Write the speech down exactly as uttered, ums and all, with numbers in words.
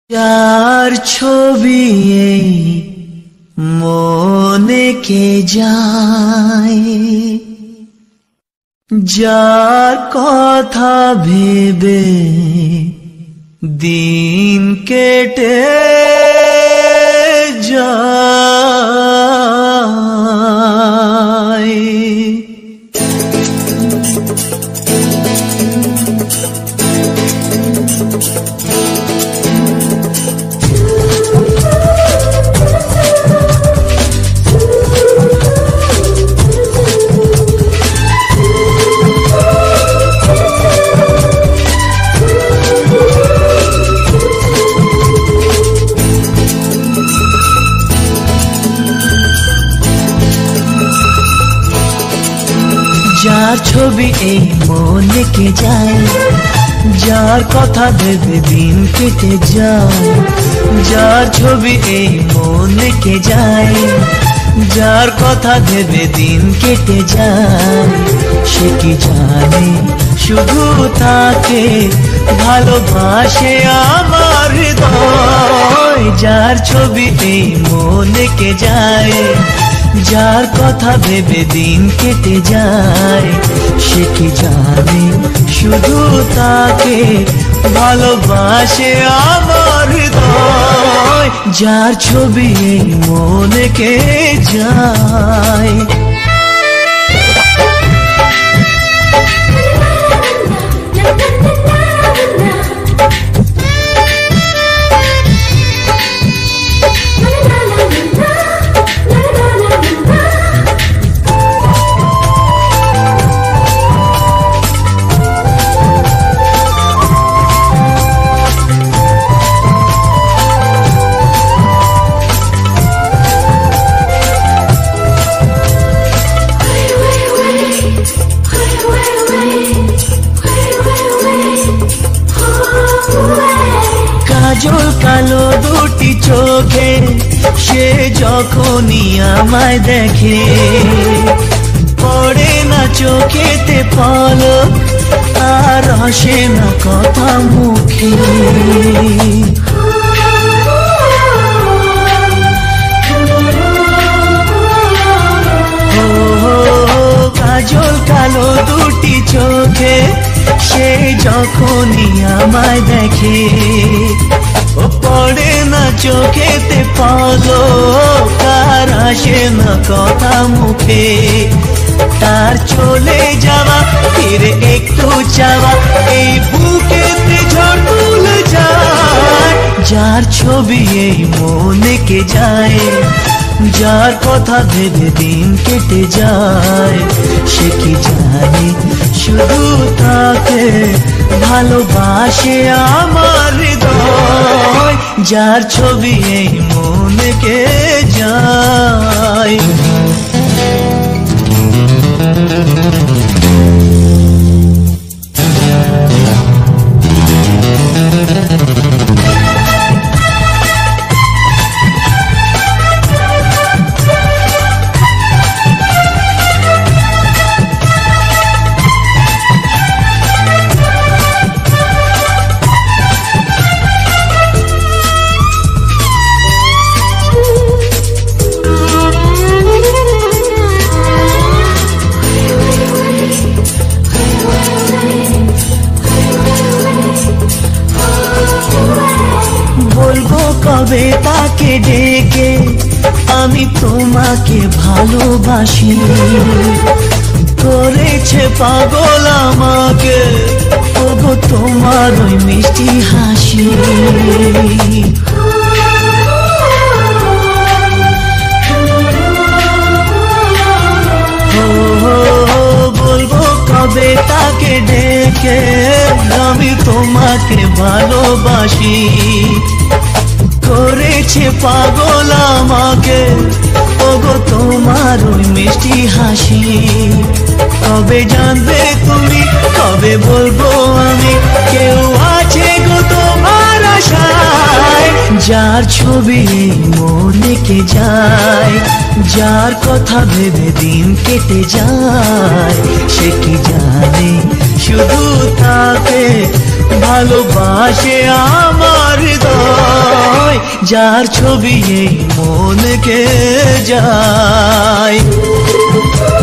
যার ছবি এই মনে কে যায়, যার কথা ভেবে দিন কেটে যায়। যার ছবি এই মনে কে যায়, যার কথা ভেবে দিন কেটে যায়। যার ছবি এই মনে কে যায়, যার কথা ভেবে দিন কেটে যায়। সে কি জানে শুধু তাকে ভালোবাসে আমার হৃদয়। যার ছবি এই মনে কে যায়, যার কথা ভেবে দিন কেটে যায়। সে কি জানে শুধু তাকে ভালোবাসে আমার হৃদয়। যার ছবি এই মনে কে যায়। কাজল কালো দুটি চোখে সে যখনই আমায় দেখে, পড়ে না চোখেতে পলক আর আসে না কথা মুখে। কাজল কালো দুটি চোখে সে যখনই আমায় দেখে, ও পড়ে না চোখেতে পলক আর আসে না কথা মুখে। তার চলে যাওয়া ফিরে একটু চাওয়া এই বুকেতে ঝড় তুলে যায়। যার ছবি এই মনে কে যায়, যার কথা ভেবে দিন কেটে যায়। সে কি জানে শুধু তাকে ভালোবাসে আমার হৃদয়। যার ছবি এই মনে কে যায়। বলবো কবে তাকে ডেকে আমি তোমাকে ভালোবাসি, করেছে পাগল আমাকে ওগো তোমার ওই মিষ্টি হাসি। বলবো কবে তাকে ডেকে আমি তোমাকে ভালোবাসি, করেছে পাগল আমাকে ওগো তোমার ওই মিষ্টি হাসি। কবে জানবে তুমি, কবে বলবো আমি, কেউ আছে গো তোমার আশায়। যার ছবি মনে কে যায়, যার কথা ভেবে দিন কেটে যায়। সে কি জানে শুধু তাকে ভালোবাসে আমার হৃদয়। যার ছবি এই মন কে যায়।